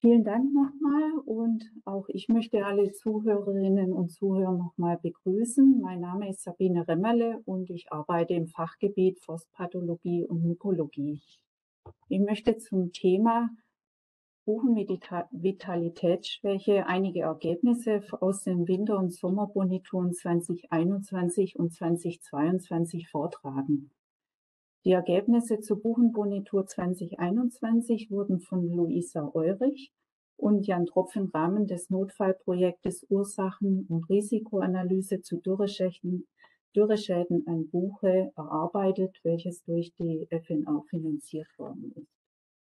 Vielen Dank nochmal und auch ich möchte alle Zuhörerinnen und Zuhörer nochmal begrüßen. Mein Name ist Sabine Remmerle und ich arbeite im Fachgebiet Forstpathologie und Mykologie. Ich möchte zum Thema Buchenvitalitätsschwäche einige Ergebnisse aus den Winter- und Sommerbonituren 2021 und 2022 vortragen. Die Ergebnisse zur Buchenbonitur 2021 wurden von Luisa Eurich und Jan Tropf im Rahmen des Notfallprojektes Ursachen- und Risikoanalyse zu Dürreschäden an Buche erarbeitet, welches durch die FNR finanziert worden ist.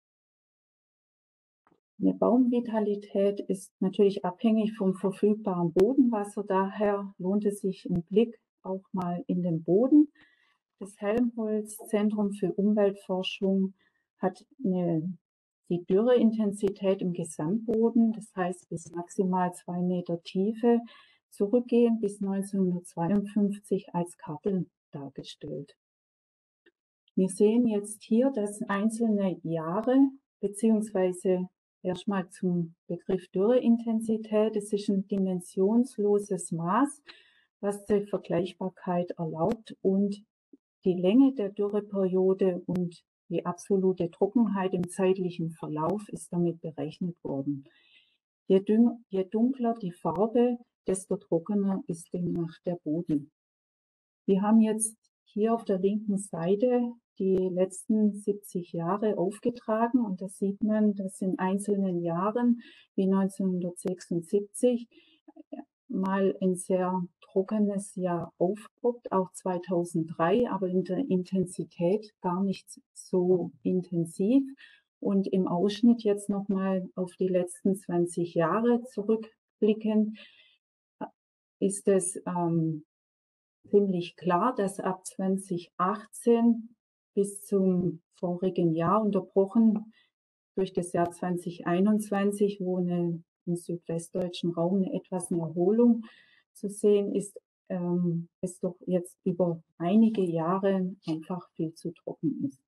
Eine Baumvitalität ist natürlich abhängig vom verfügbaren Bodenwasser, daher lohnt es sich ein Blick auch mal in den Boden. Das Helmholtz-Zentrum für Umweltforschung hat die Dürreintensität im Gesamtboden, das heißt bis maximal 2 Meter Tiefe, zurückgehend bis 1952 als Karte dargestellt. Wir sehen jetzt hier, dass einzelne Jahre beziehungsweise erstmal zum Begriff Dürreintensität, es ist ein dimensionsloses Maß, was die Vergleichbarkeit erlaubt, und die Länge der Dürreperiode und die absolute Trockenheit im zeitlichen Verlauf ist damit berechnet worden. Je dunkler die Farbe, desto trockener ist demnach der Boden. Wir haben jetzt hier auf der linken Seite die letzten 70 Jahre aufgetragen und da sieht man, dass in einzelnen Jahren wie 1976 mal ein sehr trockenes Jahr aufpoppt, auch 2003, aber in der Intensität gar nicht so intensiv. Und im Ausschnitt jetzt nochmal auf die letzten 20 Jahre zurückblickend, ist es ziemlich klar, dass ab 2018 bis zum vorigen Jahr, unterbrochen durch das Jahr 2021, wo im südwestdeutschen Raum eine Erholung zu sehen ist, es doch jetzt über einige Jahre einfach viel zu trocken ist.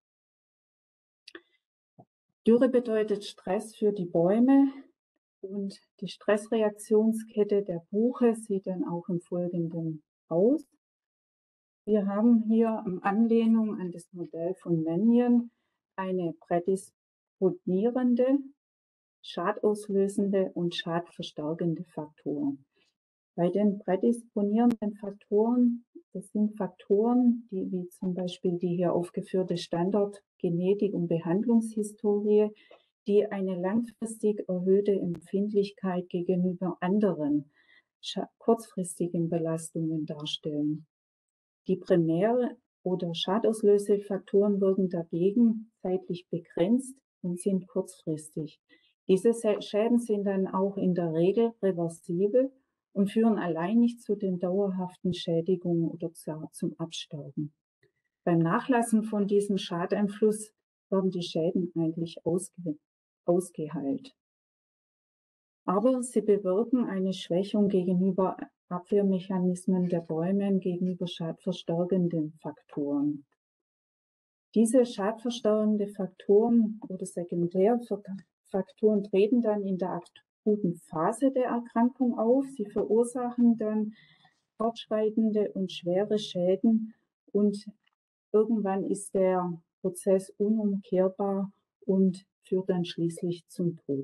Dürre bedeutet Stress für die Bäume und die Stressreaktionskette der Buche sieht dann auch im Folgenden aus. Wir haben hier in Anlehnung an das Modell von Mannion eine prädisponierende, schadauslösende und schadverstärkende Faktoren. Bei den prädisponierenden Faktoren, das sind Faktoren, die wie zum Beispiel die hier aufgeführte Standortgenetik und Behandlungshistorie, die eine langfristig erhöhte Empfindlichkeit gegenüber anderen kurzfristigen Belastungen darstellen. Die primäre oder Schadauslösefaktoren wirken dagegen zeitlich begrenzt und sind kurzfristig. Diese Schäden sind dann auch in der Regel reversibel und führen allein nicht zu den dauerhaften Schädigungen oder zum Absterben. Beim Nachlassen von diesem Schadeinfluss werden die Schäden eigentlich ausgeheilt. Aber sie bewirken eine Schwächung gegenüber Abwehrmechanismen der Bäume gegenüber schadverstärkenden Faktoren. Diese schadverstärkenden Faktoren oder Sekundärfaktoren treten dann in der akuten Phase der Erkrankung auf. Sie verursachen dann fortschreitende und schwere Schäden und irgendwann ist der Prozess unumkehrbar und führt dann schließlich zum Tod.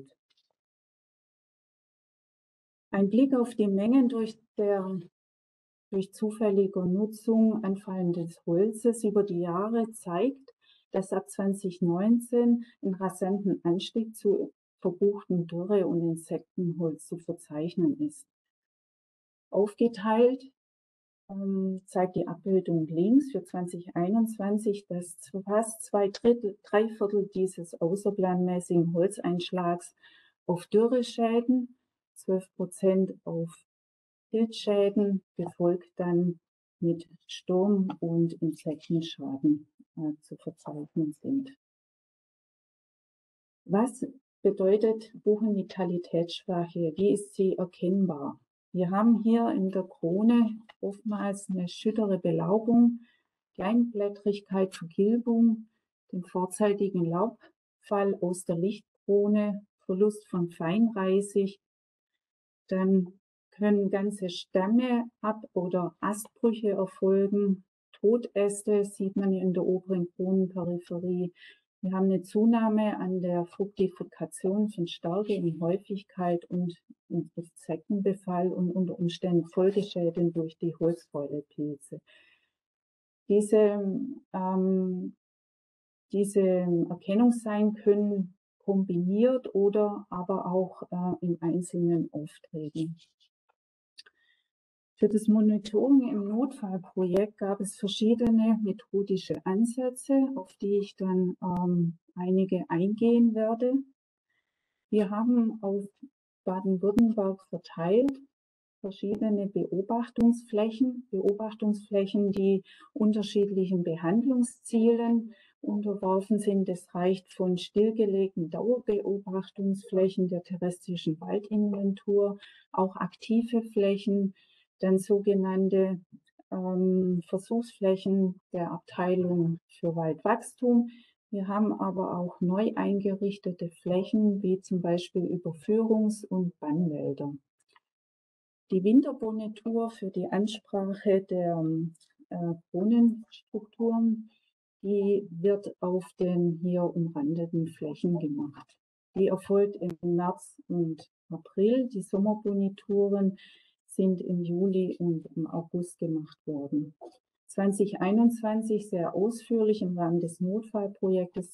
Ein Blick auf die Mengen durch zufällige Nutzung anfallendes Holzes über die Jahre zeigt, dass ab 2019 ein rasanten Anstieg zu verbuchten Dürre- und Insektenholz zu verzeichnen ist. Aufgeteilt zeigt die Abbildung links für 2021, dass fast 3/4 dieses außerplanmäßigen Holzeinschlags auf Dürreschäden, 12% auf Pilzschäden, gefolgt dann mit Sturm- und Insektenschaden zu verzeichnen sind. Was bedeutet Buchenvitalitätsschwäche? Wie ist sie erkennbar? Wir haben hier in der Krone oftmals eine schüttere Belaubung, Kleinblättrigkeit, Vergilbung, den vorzeitigen Laubfall aus der Lichtkrone, Verlust von Feinreisig. Dann können ganze Stämme oder Astbrüche erfolgen. Totäste sieht man in der oberen Kronenperipherie. Wir haben eine Zunahme an der Fruktifikation von Stärke in Häufigkeit und Insektenbefall und unter Umständen Folgeschäden durch die Holzfäulepilze. Diese Erkennungszeichen können kombiniert oder aber auch im Einzelnen auftreten. Für das Monitoring im Notfallprojekt gab es verschiedene methodische Ansätze, auf die ich dann einige eingehen werde. Wir haben auf Baden-Württemberg verteilt verschiedene Beobachtungsflächen, die unterschiedlichen Behandlungszielen unterworfen sind. Das reicht von stillgelegten Dauerbeobachtungsflächen der terrestrischen Waldinventur, auch aktive Flächen, dann sogenannte Versuchsflächen der Abteilung für Waldwachstum. Wir haben aber auch neu eingerichtete Flächen, wie zum Beispiel Überführungs- und Bannwälder. Die Winterbonitur für die Ansprache der Kronenstrukturen, die wird auf den hier umrandeten Flächen gemacht. Die erfolgt im März und April. Die Sommerbonituren sind im Juli und im August gemacht worden. 2021 sehr ausführlich im Rahmen des Notfallprojektes,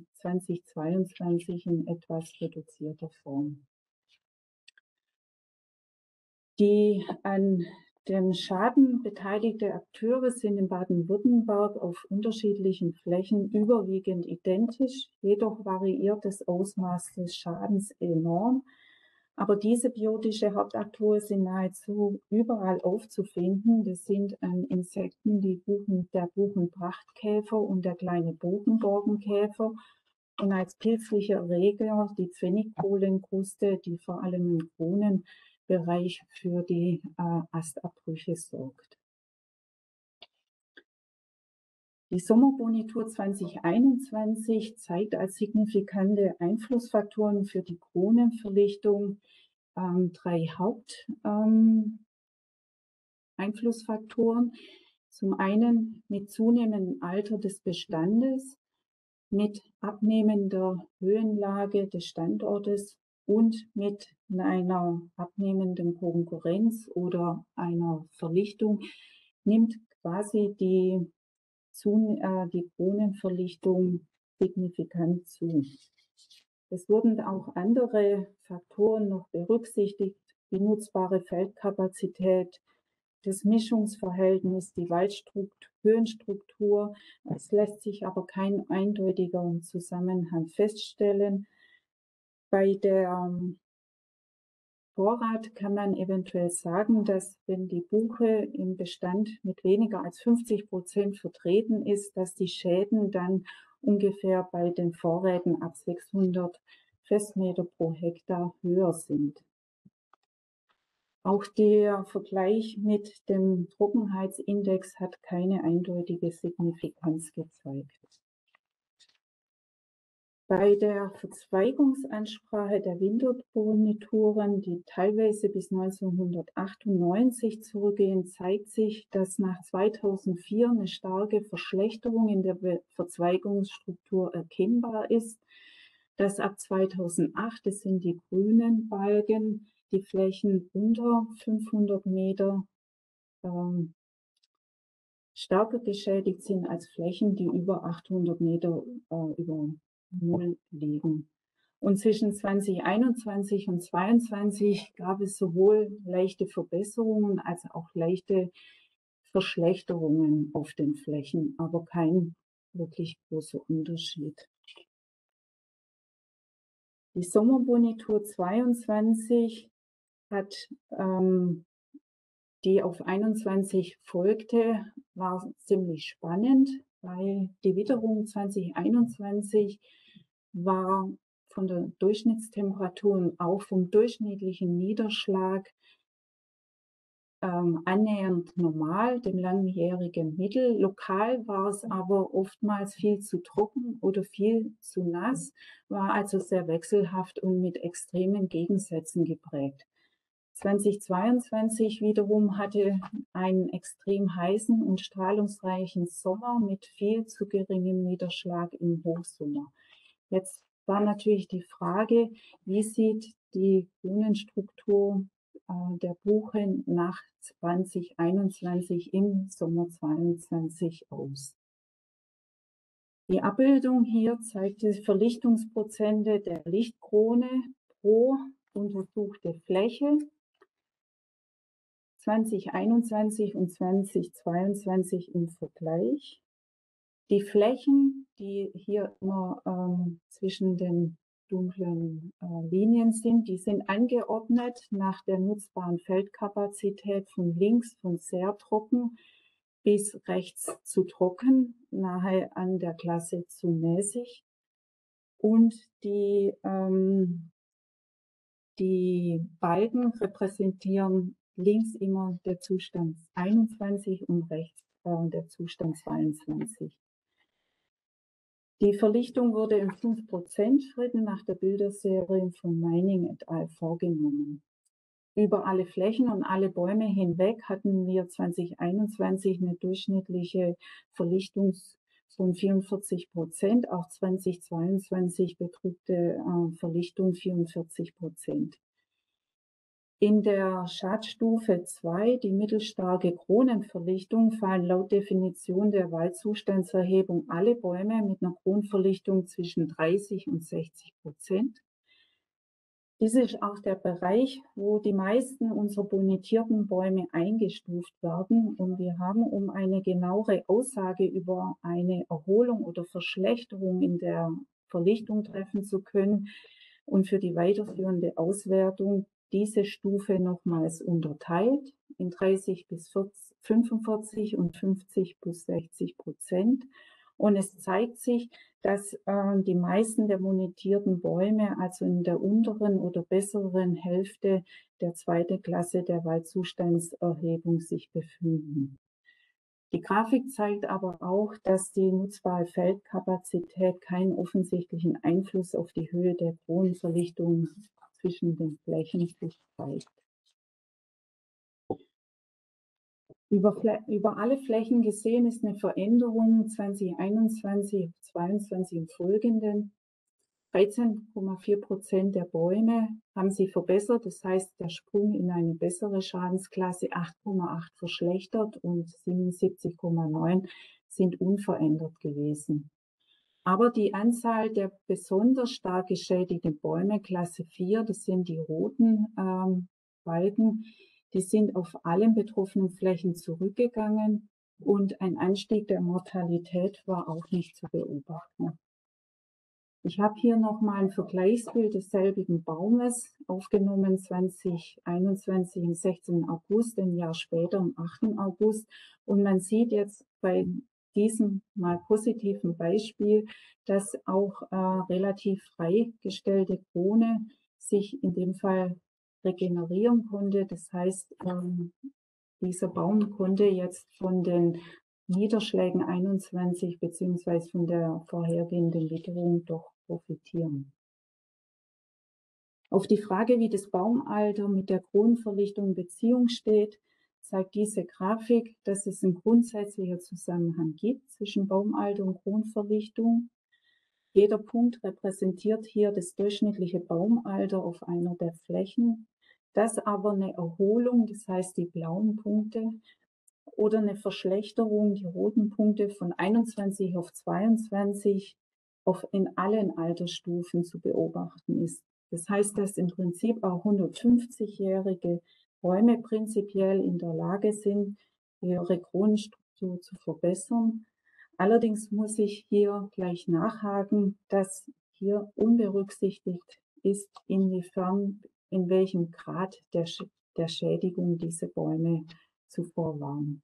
2022 in etwas reduzierter Form. Die an dem Schaden beteiligte Akteure sind in Baden-Württemberg auf unterschiedlichen Flächen überwiegend identisch, jedoch variiert das Ausmaß des Schadens enorm. Aber diese biotische Hauptakteure sind nahezu überall aufzufinden. Das sind an Insekten der Buchenprachtkäfer und der kleine Buchenborkenkäfer und als pilzlicher Erreger die Pfennigkohlenkruste, die vor allem im Kronenbereich für die Astabbrüche sorgt. Die Sommerbonitur 2021 zeigt als signifikante Einflussfaktoren für die Kronenverlichtung drei Haupteinflussfaktoren. Zum einen mit zunehmendem Alter des Bestandes, mit abnehmender Höhenlage des Standortes und mit einer abnehmenden Konkurrenz oder einer Verlichtung nimmt quasi die Kronenverlichtung signifikant zu. Es wurden auch andere Faktoren noch berücksichtigt, die nutzbare Feldkapazität, das Mischungsverhältnis, die Höhenstruktur. Es lässt sich aber kein eindeutiger Zusammenhang feststellen. Bei der Vorrat kann man eventuell sagen, dass wenn die Buche im Bestand mit weniger als 50% vertreten ist, dass die Schäden dann ungefähr bei den Vorräten ab 600 Festmeter pro Hektar höher sind. Auch der Vergleich mit dem Trockenheitsindex hat keine eindeutige Signifikanz gezeigt. Bei der Verzweigungsansprache der Winterbonituren, die teilweise bis 1998 zurückgehen, zeigt sich, dass nach 2004 eine starke Verschlechterung in der Verzweigungsstruktur erkennbar ist, dass ab 2008, das sind die grünen Balken, die Flächen unter 500 Meter stärker geschädigt sind als Flächen, die über 800 Meter über Null liegen. Und zwischen 2021 und 2022 gab es sowohl leichte Verbesserungen als auch leichte Verschlechterungen auf den Flächen, aber kein wirklich großer Unterschied. Die Sommerbonitur 22 hat, die auf 21 folgte, war ziemlich spannend, weil die Witterung 2021 war von der Durchschnittstemperatur und auch vom durchschnittlichen Niederschlag annähernd normal, dem langjährigen Mittel. Lokal war es aber oftmals viel zu trocken oder viel zu nass, war also sehr wechselhaft und mit extremen Gegensätzen geprägt. 2022 wiederum hatte einen extrem heißen und strahlungsreichen Sommer mit viel zu geringem Niederschlag im Hochsommer. Jetzt war natürlich die Frage, wie sieht die Kronenstruktur der Buche nach 2021 im Sommer 22 aus. Die Abbildung hier zeigt die Verlichtungsprozente der Lichtkrone pro untersuchte Fläche 2021 und 2022 im Vergleich. Die Flächen, die hier immer zwischen den dunklen Linien sind, die sind angeordnet nach der nutzbaren Feldkapazität von links von sehr trocken bis rechts zu trocken, nahe an der Klasse zu mäßig. Und die Balken repräsentieren links immer der Zustand 21 und rechts der Zustand 22. Die Verlichtung wurde in 5%-Schritten nach der Bilderserie von Meining et al. Vorgenommen. Über alle Flächen und alle Bäume hinweg hatten wir 2021 eine durchschnittliche Verlichtung von 44%. Auch 2022 betrug die Verlichtung 44%. In der Schadstufe 2, die mittelstarke Kronenverlichtung, fallen laut Definition der Waldzustandserhebung alle Bäume mit einer Kronenverlichtung zwischen 30 und 60%. Dies ist auch der Bereich, wo die meisten unserer bonitierten Bäume eingestuft werden. Und wir haben, um eine genauere Aussage über eine Erholung oder Verschlechterung in der Verlichtung treffen zu können und für die weiterführende Auswertung diese Stufe nochmals unterteilt in 30 bis 45 und 50 bis 60%. Und es zeigt sich, dass die meisten der monitierten Bäume also in der unteren oder besseren Hälfte der zweiten Klasse der Waldzustandserhebung sich befinden. Die Grafik zeigt aber auch, dass die nutzbare Feldkapazität keinen offensichtlichen Einfluss auf die Höhe der Kronenverlichtung zwischen den Flächen zeigt. Über alle Flächen gesehen ist eine Veränderung 2021, 2022 im Folgenden. 13,4% der Bäume haben sich verbessert, das heißt der Sprung in eine bessere Schadensklasse 8,8 verschlechtert und 77,9 sind unverändert gewesen. Aber die Anzahl der besonders stark geschädigten Bäume, Klasse 4, das sind die roten Balken, die sind auf allen betroffenen Flächen zurückgegangen und ein Anstieg der Mortalität war auch nicht zu beobachten. Ich habe hier nochmal ein Vergleichsbild desselbigen Baumes aufgenommen, 2021 am 16. August, ein Jahr später am 8. August. Und man sieht jetzt bei diesem mal positiven Beispiel, dass auch relativ freigestellte Krone sich in dem Fall regenerieren konnte. Das heißt, dieser Baum konnte jetzt von den Niederschlägen 21 beziehungsweise von der vorhergehenden Witterung doch profitieren. Auf die Frage, wie das Baumalter mit der Kronenverlichtung in Beziehung steht, zeigt diese Grafik, dass es einen grundsätzlichen Zusammenhang gibt zwischen Baumalter und Kronenverlichtung. Jeder Punkt repräsentiert hier das durchschnittliche Baumalter auf einer der Flächen, das aber eine Erholung, das heißt die blauen Punkte, oder eine Verschlechterung, die roten Punkte von 21 auf 22 in allen Altersstufen zu beobachten ist. Das heißt, dass im Prinzip auch 150-jährige Bäume prinzipiell in der Lage sind, ihre Kronenstruktur zu verbessern. Allerdings muss ich hier gleich nachhaken, dass hier unberücksichtigt ist, inwiefern, in welchem Grad der Schädigung diese Bäume zuvor waren.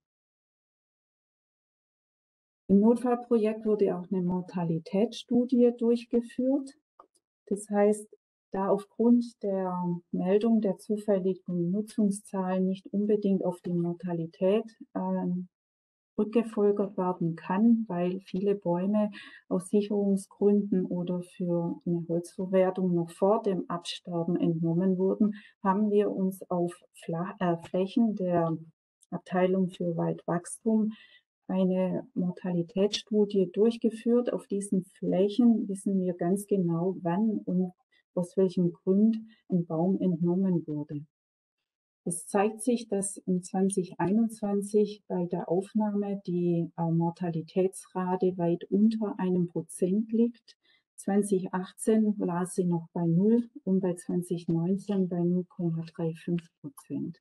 Im Notfallprojekt wurde auch eine Mortalitätsstudie durchgeführt. Das heißt, Da aufgrund der Meldung der zufälligen Nutzungszahlen nicht unbedingt auf die Mortalität rückgefolgert werden kann, weil viele Bäume aus Sicherungsgründen oder für eine Holzverwertung noch vor dem Absterben entnommen wurden, haben wir uns auf Flächen der Abteilung für Waldwachstum eine Mortalitätsstudie durchgeführt. Auf diesen Flächen wissen wir ganz genau, wann und aus welchem Grund ein Baum entnommen wurde. Es zeigt sich, dass in 2021 bei der Aufnahme die Mortalitätsrate weit unter 1% liegt. 2018 war sie noch bei 0 und bei 2019 bei 0,35%.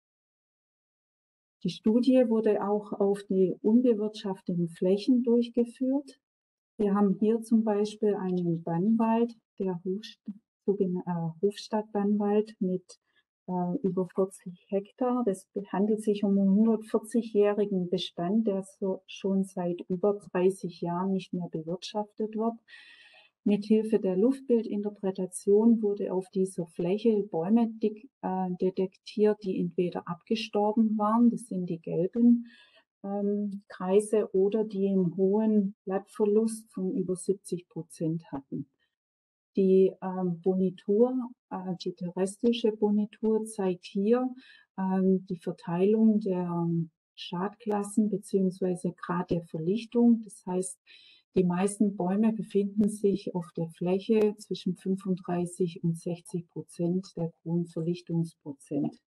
Die Studie wurde auch auf die unbewirtschafteten Flächen durchgeführt. Wir haben hier zum Beispiel einen Bannwald, der Hofstadtbannwald mit über 40 Hektar. Es handelt sich um einen 140-jährigen Bestand, der schon seit über 30 Jahren nicht mehr bewirtschaftet wird. Mithilfe der Luftbildinterpretation wurde auf dieser Fläche Bäume detektiert, die entweder abgestorben waren, das sind die gelben Kreise, oder die einen hohen Blattverlust von über 70% hatten. Die Bonitur, die terrestrische Bonitur zeigt hier die Verteilung der Schadklassen bzw. Grad der Verlichtung. Das heißt, die meisten Bäume befinden sich auf der Fläche zwischen 35 und 60% der Kronverlichtungsprozent.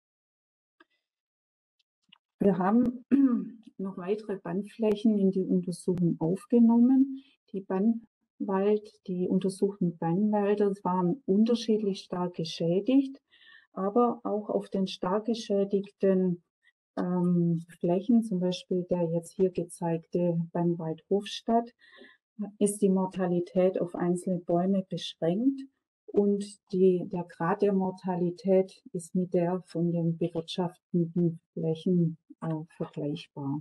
Wir haben noch weitere Bannflächen in die Untersuchung aufgenommen. Die untersuchten Bannwälder waren unterschiedlich stark geschädigt, aber auch auf den stark geschädigten Flächen, zum Beispiel der jetzt hier gezeigte Bannwald Hofstadt, ist die Mortalität auf einzelne Bäume beschränkt und der Grad der Mortalität ist mit der von den bewirtschafteten Flächen vergleichbar.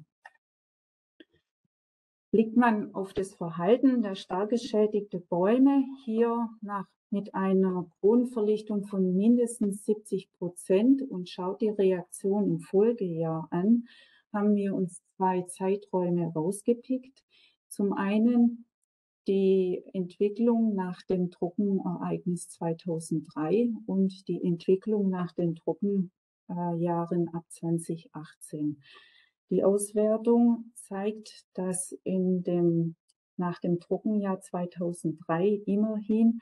Blickt man auf das Verhalten der stark geschädigten Bäume hier mit einer Kronenverlichtung von mindestens 70% und schaut die Reaktion im Folgejahr an, haben wir uns 2 Zeiträume rausgepickt. Zum einen die Entwicklung nach dem Trockenereignis 2003 und die Entwicklung nach den Trockenjahren ab 2018. Die Auswertung zeigt, dass nach dem Trockenjahr 2003 immerhin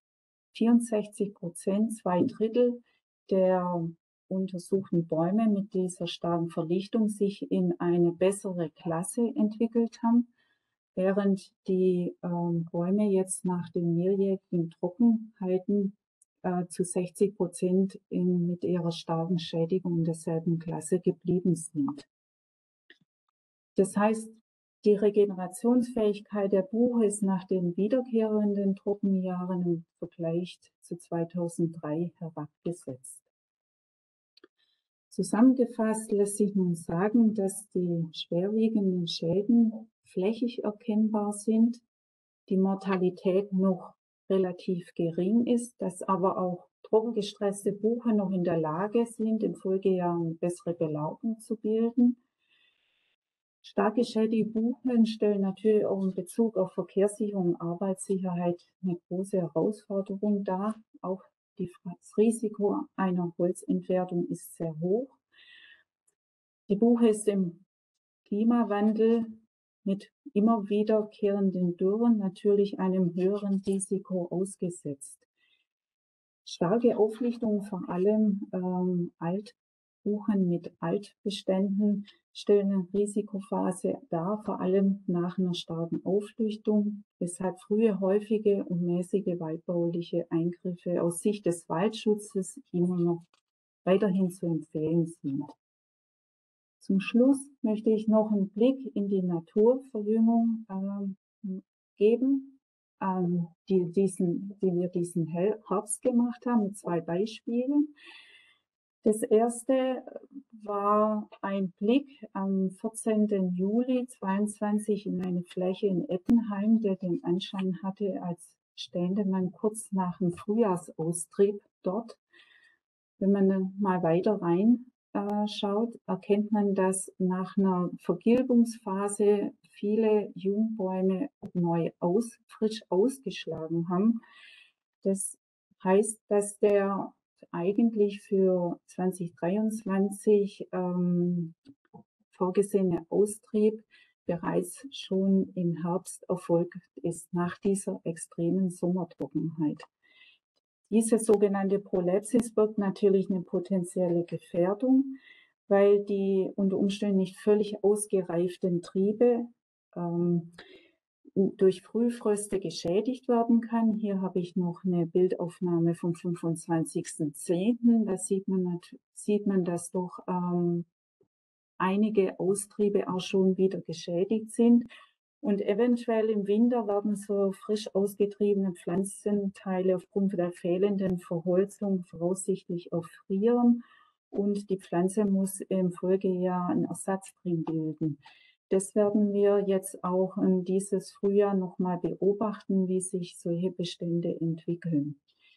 64%, 2/3 der untersuchten Bäume mit dieser starken Verlichtung sich in eine bessere Klasse entwickelt haben, während die Bäume jetzt nach den mehrjährigen Trockenheiten zu 60% mit ihrer starken Schädigung in derselben Klasse geblieben sind. Das heißt, die Regenerationsfähigkeit der Buche ist nach den wiederkehrenden Trockenjahren im Vergleich zu 2003 herabgesetzt. Zusammengefasst lässt sich nun sagen, dass die schwerwiegenden Schäden flächig erkennbar sind, die Mortalität noch relativ gering ist, dass aber auch trockengestresste Buche noch in der Lage sind, in Folgejahren bessere Belaubung zu bilden. Stark geschädigte Buchen stellen natürlich auch in Bezug auf Verkehrssicherung und Arbeitssicherheit eine große Herausforderung dar. Auch das Risiko einer Holzentwertung ist sehr hoch. Die Buche ist im Klimawandel mit immer wiederkehrenden Dürren natürlich einem höheren Risiko ausgesetzt. Starke Auflichtung, vor allem Altbuchen mit Altbeständen, stellen eine Risikophase dar, vor allem nach einer starken Auflichtung, weshalb frühe, häufige und mäßige waldbauliche Eingriffe aus Sicht des Waldschutzes immer noch weiterhin zu empfehlen sind. Zum Schluss möchte ich noch einen Blick in die Naturverjüngung geben, die wir diesen Herbst gemacht haben, mit 2 Beispielen. Das erste war ein Blick am 14. Juli 2022 in eine Fläche in Ettenheim, der den Anschein hatte, als stände man kurz nach dem Frühjahrsaustrieb dort. Wenn man dann mal weiter rein schaut, erkennt man, dass nach einer Vergilbungsphase viele Jungbäume frisch ausgeschlagen haben. Das heißt, dass der eigentlich für 2023 vorgesehene Austrieb bereits schon im Herbst erfolgt ist, nach dieser extremen Sommertrockenheit. Diese sogenannte Prolepsis birgt natürlich eine potenzielle Gefährdung, weil die unter Umständen nicht völlig ausgereiften Triebe durch Frühfröste geschädigt werden kann. Hier habe ich noch eine Bildaufnahme vom 25.10. Da sieht man, dass doch einige Austriebe auch schon wieder geschädigt sind. Und eventuell im Winter werden so frisch ausgetriebene Pflanzenteile aufgrund der fehlenden Verholzung voraussichtlich erfrieren und die Pflanze muss im Folgejahr einen Ersatz drin bilden. Das werden wir jetzt auch dieses Frühjahr nochmal beobachten, wie sich solche Bestände entwickeln.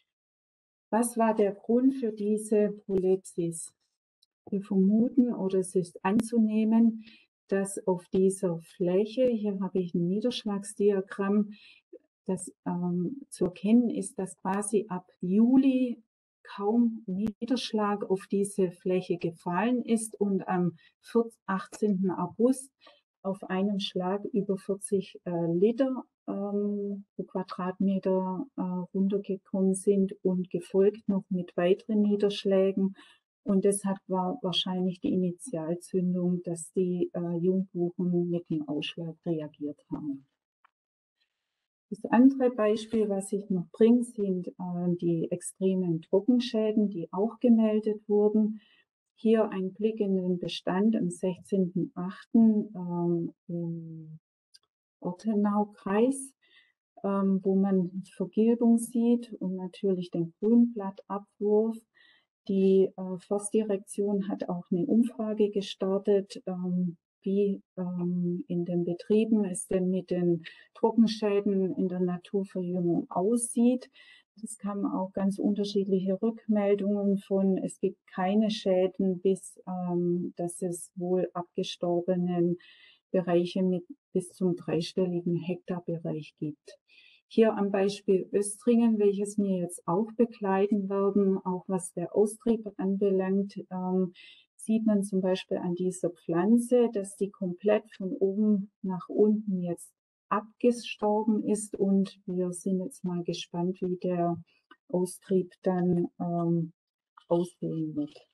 Was war der Grund für diese Prolepsis? Wir vermuten oder es ist anzunehmen, dass auf dieser Fläche, hier habe ich ein Niederschlagsdiagramm, das zu erkennen ist, dass quasi ab Juli kaum Niederschlag auf diese Fläche gefallen ist und am 18. August auf einen Schlag über 40 Liter pro Quadratmeter runtergekommen sind und gefolgt noch mit weiteren Niederschlägen. Und deshalb war wahrscheinlich die Initialzündung, dass die Jungbuchen mit dem Ausschlag reagiert haben. Das andere Beispiel, was ich noch bringe, sind die extremen Trockenschäden, die auch gemeldet wurden. Hier ein Blick in den Bestand am 16.08. Im Ortenaukreis, wo man Vergilbung sieht und natürlich den Grünblattabwurf. Die Forstdirektion hat auch eine Umfrage gestartet, wie in den Betrieben es denn mit den Trockenschäden in der Naturverjüngung aussieht. Es kamen auch ganz unterschiedliche Rückmeldungen von, es gibt keine Schäden, bis dass es wohl abgestorbenen Bereiche mit bis zum dreistelligen Hektarbereich gibt. Hier am Beispiel Östringen, welches wir jetzt auch begleiten werden, auch was der Austrieb anbelangt, sieht man zum Beispiel an dieser Pflanze, dass die komplett von oben nach unten jetzt abgestorben ist und wir sind jetzt mal gespannt, wie der Austrieb dann aussehen wird.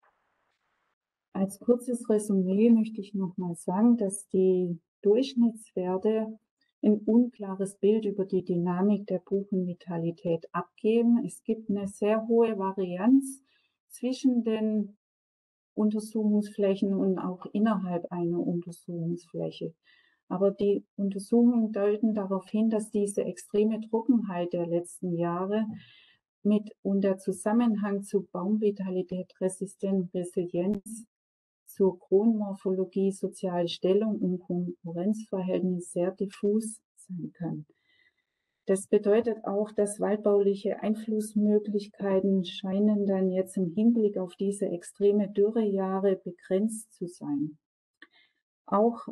Als kurzes Resümee möchte ich noch mal sagen, dass die Durchschnittswerte ein unklares Bild über die Dynamik der Buchenvitalität abgeben. Es gibt eine sehr hohe Varianz zwischen den Untersuchungsflächen und auch innerhalb einer Untersuchungsfläche. Aber die Untersuchungen deuten darauf hin, dass diese extreme Trockenheit der letzten Jahre und der Zusammenhang zu Baumvitalität, Resilienz, zur Kronmorphologie, soziale Stellung und Konkurrenzverhältnis sehr diffus sein kann. Das bedeutet auch, dass waldbauliche Einflussmöglichkeiten scheinen dann jetzt im Hinblick auf diese extreme Dürrejahre begrenzt zu sein. Auch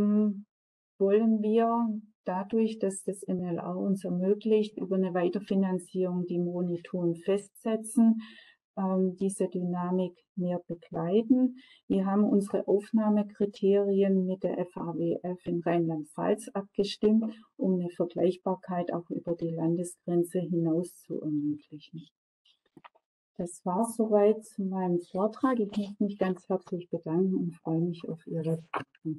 wollen wir dadurch, dass das MLA uns ermöglicht, über eine Weiterfinanzierung die Monitoren festsetzen, diese Dynamik mehr begleiten. Wir haben unsere Aufnahmekriterien mit der FAWF in Rheinland-Pfalz abgestimmt, um eine Vergleichbarkeit auch über die Landesgrenze hinaus zu ermöglichen. Das war soweit zu meinem Vortrag. Ich möchte mich ganz herzlich bedanken und freue mich auf Ihre Fragen.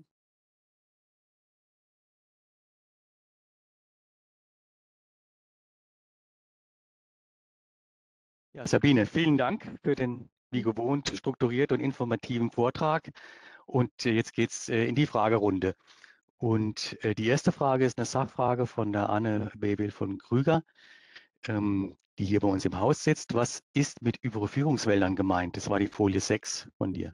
Ja, Sabine, vielen Dank für den, wie gewohnt, strukturiert und informativen Vortrag. Und jetzt geht es in die Fragerunde. Und die erste Frage ist eine Sachfrage von der Anne Bebel von Krüger, die hier bei uns im Haus sitzt. Was ist mit Überführungswäldern gemeint? Das war die Folie 6 von dir.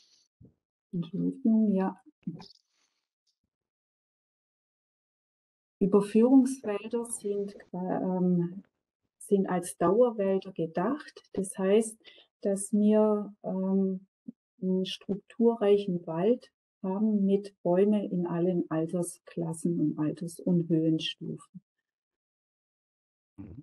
Entschuldigung, ja. Überführungswälder sind als Dauerwälder gedacht. Das heißt, dass wir einen strukturreichen Wald haben mit Bäumen in allen Altersklassen und Alters- und Höhenstufen. Mhm.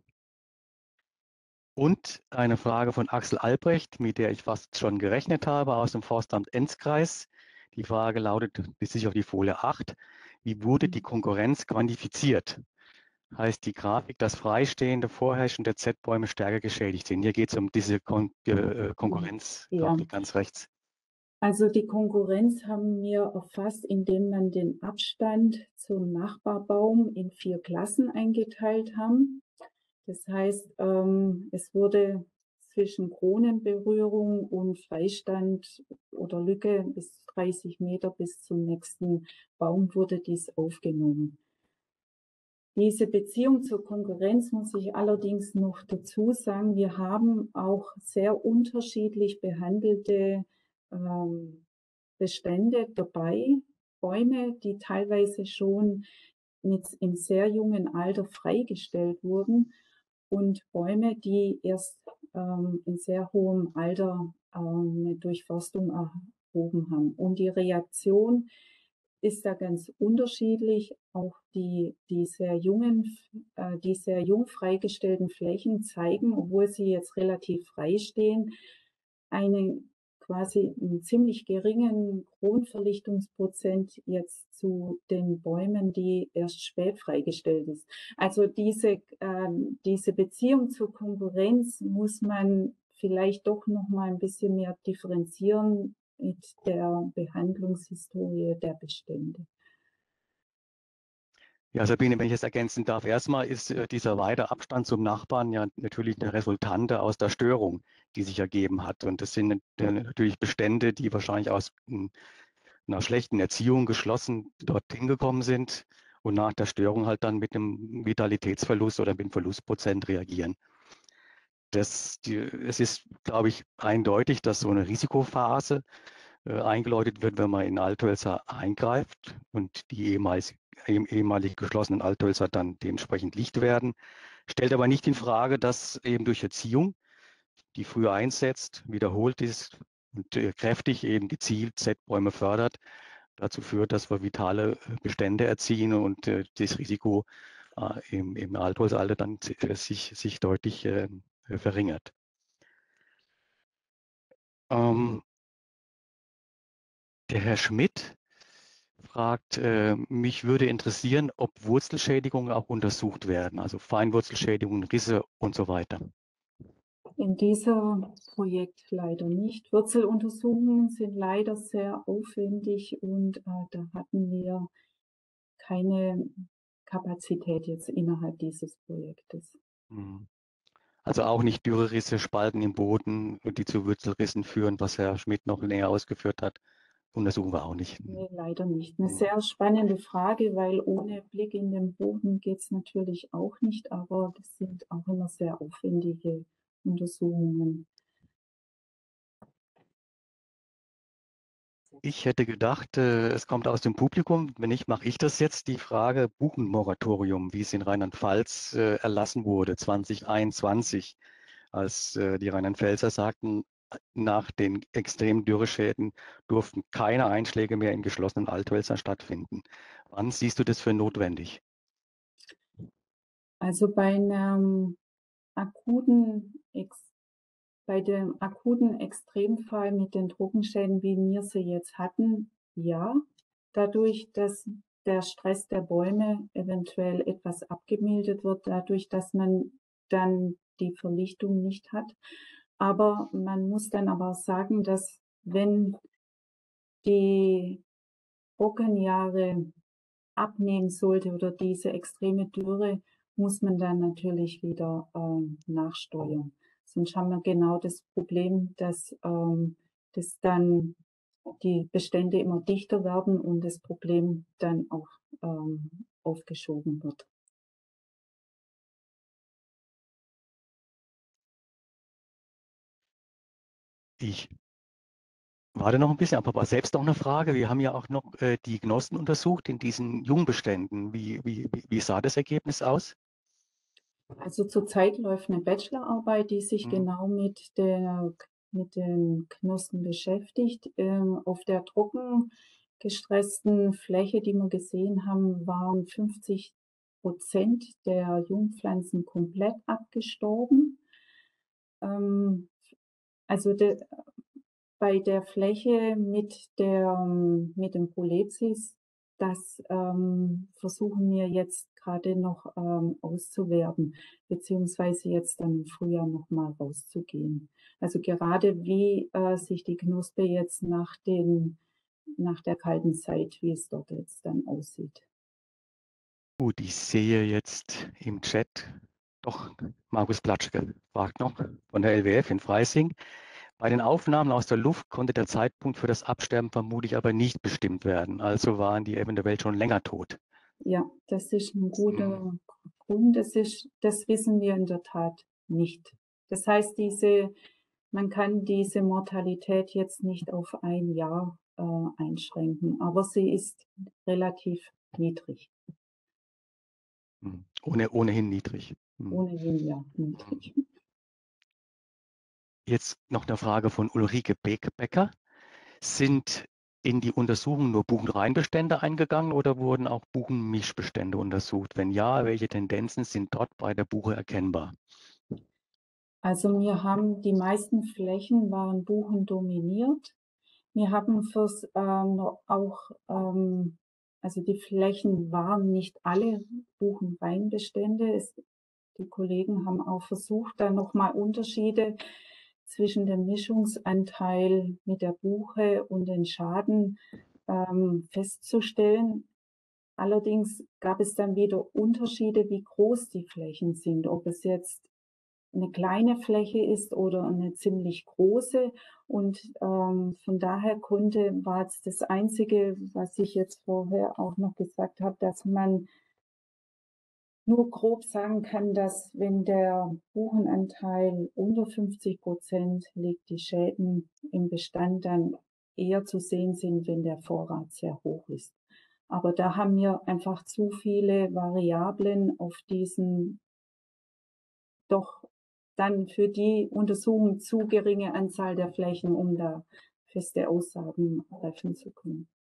Und eine Frage von Axel Albrecht, mit der ich fast schon gerechnet habe, aus dem Forstamt Enzkreis. Die Frage lautet, bezieht sich auf die Folie 8, wie wurde die Konkurrenz quantifiziert? Heißt die Grafik, dass freistehende, vorherrschende Z-Bäume stärker geschädigt sind? Hier geht es um diese Konkurrenzgrafik Ja, ganz rechts. also die Konkurrenz haben wir erfasst, indem man den Abstand zum Nachbarbaum in 4 Klassen eingeteilt haben. Das heißt, es wurde zwischen Kronenberührung und Freistand oder Lücke bis 30 Meter bis zum nächsten Baum wurde dies aufgenommen. Diese Beziehung zur Konkurrenz muss ich allerdings noch dazu sagen, wir haben auch sehr unterschiedlich behandelte Bestände dabei, Bäume, die teilweise schon im sehr jungen Alter freigestellt wurden und Bäume, die erst in sehr hohem Alter eine Durchforstung erhoben haben. Und die Reaktion ist da ganz unterschiedlich. Auch die sehr jung freigestellten Flächen zeigen, obwohl sie jetzt relativ frei stehen, einen quasi einen ziemlich geringen Kronverlichtungsprozent jetzt zu den Bäumen, die erst spät freigestellt ist. Also diese Beziehung zur Konkurrenz muss man vielleicht doch noch mal ein bisschen mehr differenzieren mit der Behandlungshistorie der Bestände. Ja, Sabine, wenn ich es ergänzen darf, erstmal ist dieser weite Abstand zum Nachbarn ja natürlich eine Resultante aus der Störung, die sich ergeben hat. Und das sind natürlich Bestände, die wahrscheinlich aus einer schlechten Erziehung geschlossen dorthin gekommen sind und nach der Störung halt dann mit einem Vitalitätsverlust oder mit einem Verlustprozent reagieren. Es ist, glaube ich, eindeutig, dass so eine Risikophase eingeläutet wird, wenn man in Althölzer eingreift und die ehemalig geschlossenen Althölzer dann dementsprechend licht werden. Stellt aber nicht in Frage, dass eben durch Erziehung, die früher einsetzt, wiederholt ist und kräftig eben gezielt Z-Bäume fördert, dazu führt, dass wir vitale Bestände erziehen und das Risiko im Altholzalter dann sich deutlich verringert. Der Herr Schmidt fragt, mich würde interessieren, ob Wurzelschädigungen auch untersucht werden, also Feinwurzelschädigungen, Risse und so weiter. In diesem Projekt leider nicht. Wurzeluntersuchungen sind leider sehr aufwendig und da hatten wir keine Kapazität jetzt innerhalb dieses Projektes. Mhm. Also auch nicht Dürrerisse, Spalten im Boden, die zu Wurzelrissen führen, was Herr Schmidt noch näher ausgeführt hat, untersuchen wir auch nicht. Nee, leider nicht. Eine Mhm. sehr spannende Frage, weil ohne Blick in den Boden geht es natürlich auch nicht, aber das sind auch immer sehr aufwendige Untersuchungen. Ich hätte gedacht, es kommt aus dem Publikum. Wenn nicht, mache ich das jetzt. Die Frage Buchenmoratorium, wie es in Rheinland-Pfalz erlassen wurde, 2021, als die Rheinland-Pfälzer sagten, nach den extremen Dürreschäden durften keine Einschläge mehr in geschlossenen Althölzern stattfinden. Wann siehst du das für notwendig? Also akuten bei dem akuten Extremfall mit den Trockenschäden, wie wir sie jetzt hatten, ja. Dadurch, dass der Stress der Bäume eventuell etwas abgemildert wird, dadurch, dass man dann die Verlichtung nicht hat. Aber man muss dann aber sagen, dass wenn die Trockenjahre abnehmen sollte oder diese extreme Dürre, muss man dann natürlich wieder nachsteuern. Sonst haben wir genau das Problem, dass dann die Bestände immer dichter werden und das Problem dann auch aufgeschoben wird. Ich Warte noch ein bisschen, aber selbst noch eine Frage. Wir haben ja auch noch die Gnossen untersucht in diesen Jungbeständen. Wie sah das Ergebnis aus? Also zurzeit läuft eine Bachelorarbeit, die sich Hm. genau mit den Knospen beschäftigt. Auf der trocken gestressten Fläche, die wir gesehen haben, waren 50% der Jungpflanzen komplett abgestorben. Ähm, also bei der Fläche mit dem Prolepsis, das versuchen wir jetzt gerade noch auszuwerten, beziehungsweise jetzt dann im Frühjahr noch mal rauszugehen. Also gerade wie sich die Knospe jetzt nach der kalten Zeit, wie es dort jetzt dann aussieht. Gut, ich sehe jetzt im Chat doch Markus Platschke fragt noch von der LWF in Freising. Bei den Aufnahmen aus der Luft konnte der Zeitpunkt für das Absterben vermutlich aber nicht bestimmt werden. Also waren die eventuell schon länger tot. Ja, das ist ein Hm. guter Grund. Das wissen wir in der Tat nicht. Das heißt, man kann diese Mortalität jetzt nicht auf ein Jahr einschränken, aber sie ist relativ niedrig. Ohnehin niedrig. Ohnehin ja Hm. niedrig. Jetzt noch eine Frage von Ulrike Becker. Sind in die Untersuchung nur Buchenreinbestände eingegangen oder wurden auch Buchenmischbestände untersucht? Wenn ja, welche Tendenzen sind dort bei der Buche erkennbar? Also die meisten Flächen waren buchendominiert. Wir haben also die Flächen waren nicht alle Buchenweinbestände. Die Kollegen haben auch versucht, da nochmal Unterschiede zwischen dem Mischungsanteil mit der Buche und den Schaden festzustellen. Allerdings gab es dann wieder Unterschiede, wie groß die Flächen sind, ob es jetzt eine kleine Fläche ist oder eine ziemlich große. Und von daher war jetzt das Einzige, was ich jetzt vorher auch noch gesagt habe, dass man nur grob sagen kann, dass wenn der Buchenanteil unter 50% liegt, die Schäden im Bestand dann eher zu sehen sind, wenn der Vorrat sehr hoch ist. Aber da haben wir einfach zu viele Variablen auf diesen doch dann für die Untersuchung zu geringe Anzahl der Flächen, um da feste Aussagen treffen zu können.